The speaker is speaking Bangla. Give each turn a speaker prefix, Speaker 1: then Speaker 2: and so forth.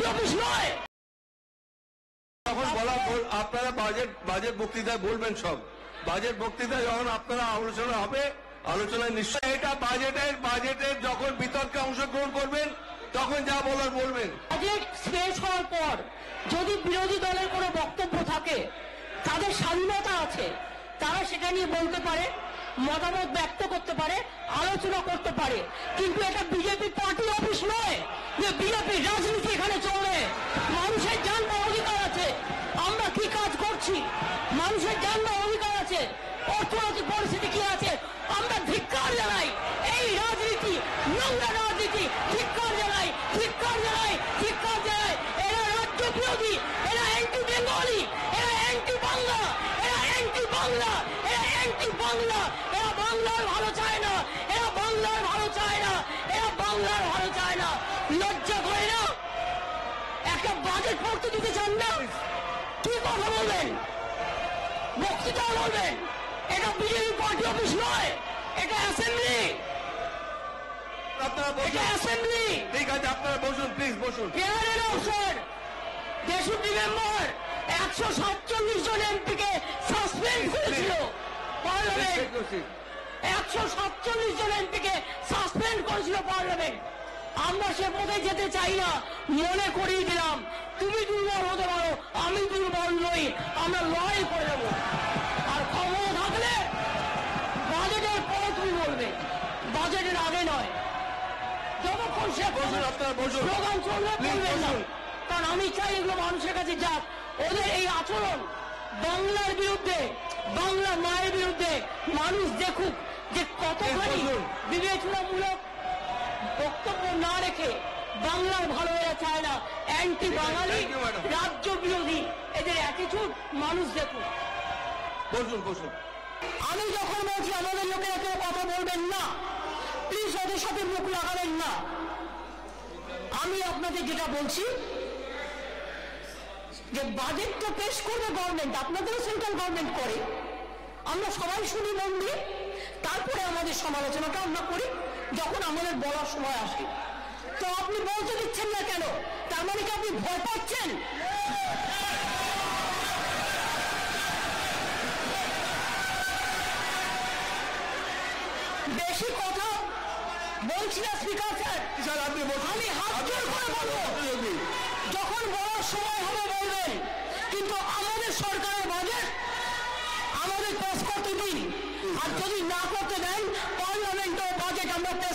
Speaker 1: পার্টি অফিস নয়।
Speaker 2: তখন বলা আপনারা বাজেট বক্তৃতায় বলবেন, সব বাজেট বক্তৃতায় যখন আপনারা আলোচনা হবে, আলোচনায় নিশ্চয়ই এটা বাজেটের যখন বিতর্কে অংশগ্রহণ করবেন তখন যা বলার বলবেন।
Speaker 1: বাজেট পেশ হওয়ার পর যদি বিরোধী দলের কোনো বক্তব্য থাকে, তাদের স্বাধীনতা আছে, তারা সেটা নিয়ে বলতে পারে, মতামত ব্যক্ত করতে পারে, আলোচনা করতে পারে, কিন্তু এটা বিজেপি পার্টি অফিস নয় যে বিজেপি রাজনীতি এখানে চলবে। মানুষের জানবার অধিকার আছে, আমরা কি কাজ করছি, মানুষের জানবার অধিকার আছে, অর্থনৈতিক পরিস্থিতি কি আছে, আমরা ধিক্কার জানাই এই রাজনীতি, নোংরা রাজনীতি, ধিক্কার জানাই, ধিক্কার জানাই, ধিক্কার জানাই। এরা রাজ্য বিরোধী, এরা অ্যান্টি বেঙ্গলি, এরা অ্যান্টি বাংলা, এরা অ্যান্টি বাংলা, এরা অ্যান্টি বাংলা, এরা বাংলার ভালো চায় না, এরা বাংলার ভালো চায় না, এরা বাংলার ভালো চায় না। লজ্জা করে না? একটা বাজেট পড়তে দিতে চান না? কি কথা বলবেন? বক্তৃতা বলবেন? এটা বিজেপি পার্টি অফিস নয়, এটা অ্যাসেম্বলি। এটা অ্যাসেম্বলি।
Speaker 2: ঠিক আছে, আপনারা বসুন, প্লিজ বসুন।
Speaker 1: কেয়ারের অফিসার 63 মেম্বার 147 জন এমপিকে সাসপেন্ড করেছিল পার্লামেন্ট। 147 জন এমপিকে সাসপেন্ড করেছিল পার্লামেন্ট। আমরা সে পথে যেতে চাই না, মনে করিয়ে দিলাম। তুমি দুর্বল হতে পারো, আমি দুর্বল নই, আমরা লড়াই করে দেবো। আর ক্ষমতা থাকলে বাজেটের পরে তুমি বলবে, বাজেটের আগে নয়। যতক্ষণ সে স্লোগান চলবে বলবেন না, কারণ আমি চাই এগুলো মানুষের কাছে যাক। ওদের এই আচরণ বাংলার বিরুদ্ধে, বাংলা মায়ের বিরুদ্ধে মানুষ দেখুক যে কতখানি বিবেচনামূলক বক্তব্য না রেখে বাংলার ভালো এরা চায় না, অ্যান্টি বাঙালি, রাজ্য বিরোধী, এদের অ্যাটিটিউড মানুষ দেখুক।
Speaker 2: বসুন বসুন।
Speaker 1: আমি যখন বলছি আমাদের লোকেরা কেউ কথা বলবেন না, প্লিজ ওদের সাথে মুখ লাগাবেন না। আমি আপনাদের যেটা বলছি যে বাজেট তো পেশ করবে গভর্নমেন্ট, আপনাদেরও সেন্ট্রাল গভর্নমেন্ট করে, আমরা সবাই শুনি মন দিয়ে, তারপরে আমাদের সমালোচনাটা আমরা করি যখন আমাদের বলার সময় আসে। তো আপনি বলতে দিচ্ছেন না কেন? তার মানে কি আপনি ভয় পাচ্ছেন? বেশি কথা বলছি না স্পিকার স্যার, আমি হাত জোর করে বলবো, যখন বলার সময় হবে বলবেন, কিন্তু আমাদের সরকারের বাজেট আমাদের পাস করতে দিন। আর যদি না করতে দেন, পার্লামেন্টে বাজেট আমরা